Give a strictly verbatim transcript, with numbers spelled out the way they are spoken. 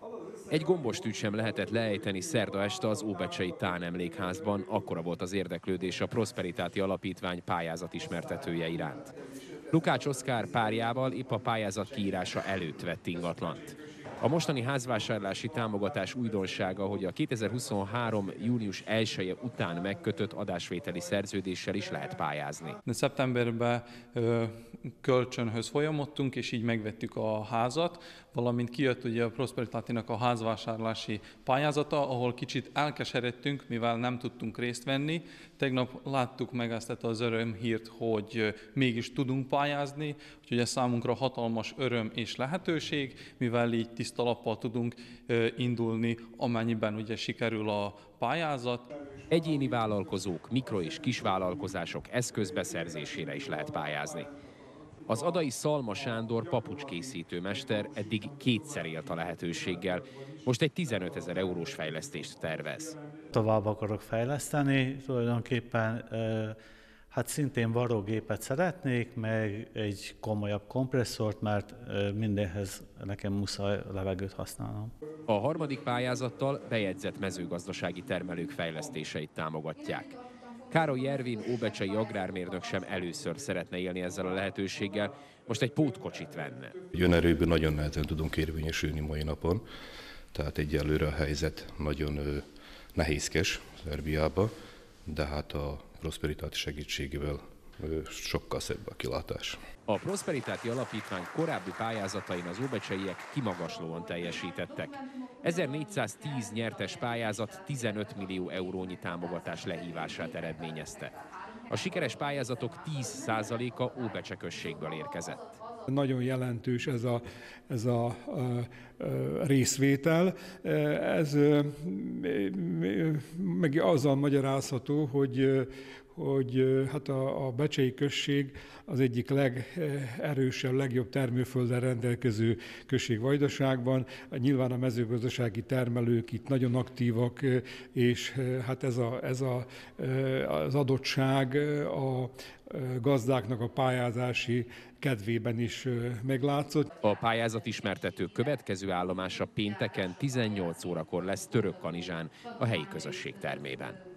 Egy gombostűt sem lehetett leejteni szerda este az óbecsei Tán emlékházban, akkora volt az érdeklődés a Prosperitáti Alapítvány pályázatismertetője iránt. Lukács Oszkár párjával épp a pályázat kiírása előtt vett ingatlant. A mostani házvásárlási támogatás újdonsága, hogy a kétezer-huszonhárom. június elseje után megkötött adásvételi szerződéssel is lehet pályázni. De szeptemberben ö, kölcsönhöz folyamodtunk, és így megvettük a házat, valamint kijött ugye a Prosperitátinak a házvásárlási pályázata, ahol kicsit elkeseredtünk, mivel nem tudtunk részt venni. Tegnap láttuk meg ezt az örömhírt, hogy mégis tudunk pályázni, úgyhogy ez számunkra hatalmas öröm és lehetőség, mivel így tiszta lappal tudunk indulni, amennyiben ugye sikerül a pályázat. Egyéni vállalkozók, mikro- és kisvállalkozások eszközbeszerzésére is lehet pályázni. Az adai Szalma Sándor papucskészítő mester eddig kétszer élt a lehetőséggel, most egy tizenötezer eurós fejlesztést tervez. Tovább akarok fejleszteni, tulajdonképpen hát szintén varrógépet szeretnék, meg egy komolyabb kompresszort, mert mindenhez nekem muszáj levegőt használnom. A harmadik pályázattal bejegyzett mezőgazdasági termelők fejlesztéseit támogatják. Károly Ervin óbecsei agrármérnök sem először szeretne élni ezzel a lehetőséggel, most egy pótkocsit venne. Önerőből nagyon nehezen tudunk érvényesülni mai napon, tehát egyelőre a helyzet nagyon ö, nehézkes Szerbiában, de hát a Prosperitáti segítségével ö, sokkal szebb a kilátás. A Prosperitáti Alapítvány korábbi pályázatain az óbecseiek kimagaslóan teljesítettek. ezernégyszáztíz nyertes pályázat tizenöt millió eurónyi támogatás lehívását eredményezte. A sikeres pályázatok tíz százaléka Óbecse községből érkezett. Nagyon jelentős ez a, ez a, a, a részvétel. Ez meg azzal magyarázható, hogy, hogy hát a, a becsei község az egyik legerősebb, legjobb termőfölddel rendelkező község Vajdaságban. Nyilván a mezőgazdasági termelők itt nagyon aktívak, és hát ez, a, ez a, az adottság a gazdáknak a pályázási kedvében is meglátszott. A pályázat ismertető következő állomása pénteken tizennyolc órakor lesz Törökkanizsán, a helyi közösség termében.